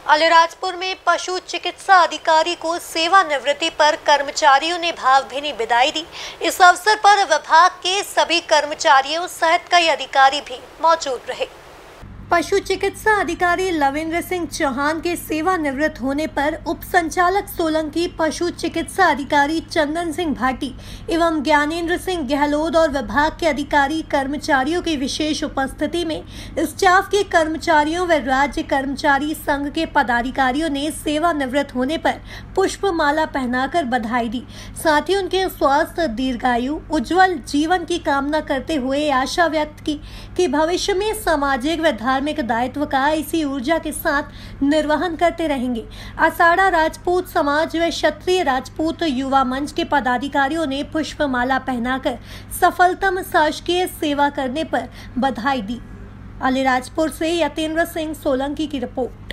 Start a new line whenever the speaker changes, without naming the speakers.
अलीराजपुर में पशु चिकित्सा अधिकारी को सेवानिवृत्ति पर कर्मचारियों ने भावभीनी विदाई दी। इस अवसर पर विभाग के सभी कर्मचारियों सहित कई अधिकारी भी मौजूद रहे। पशु चिकित्सा अधिकारी लवेंद्र सिंह चौहान के सेवानिवृत्त होने पर उप संचालक सोलंकी, पशु चिकित्सा अधिकारी चंदन सिंह भाटी एवं ज्ञानेंद्र सिंह गहलोत और विभाग के अधिकारी कर्मचारियों की विशेष उपस्थिति में स्टाफ के कर्मचारियों व राज्य कर्मचारी संघ के पदाधिकारियों ने सेवानिवृत्त होने पर पुष्प माला पहनाकर बधाई दी। साथ ही उनके स्वास्थ्य, दीर्घायु, उज्जवल जीवन की कामना करते हुए आशा व्यक्त की कि भविष्य में सामाजिक व धार्मिक दायित्व का इसी ऊर्जा के साथ निर्वहन करते रहेंगे। आषाढ़ा राजपूत समाज व क्षत्रिय राजपूत युवा मंच के पदाधिकारियों ने पुष्पमाला पहनाकर सफलतम शासकीय सेवा करने पर बधाई दी। अलीराजपुर से यतेंद्र सिंह सोलंकी की रिपोर्ट।